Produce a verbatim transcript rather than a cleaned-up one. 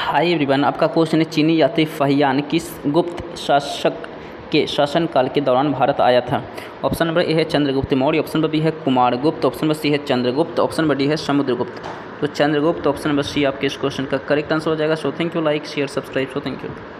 Hi everyone, आपका question है चीनी यात्री फाहियान किस गुप्त शासक के शासनकाल के दौरान भारत आया था। ऑप्शन नंबर ए है Chandragupta Maurya, option number B है कुमारगुप्त, ऑप्शन नंबर सी है चंद्रगुप्त, ऑप्शन नंबर डी है समुद्रगुप्त। तो चंद्रगुप्त ऑप्शन नंबर सी आपके इस क्वेश्चन का करेक्ट आंसर हो जाएगा। So thank you, like share subscribe. So thank you.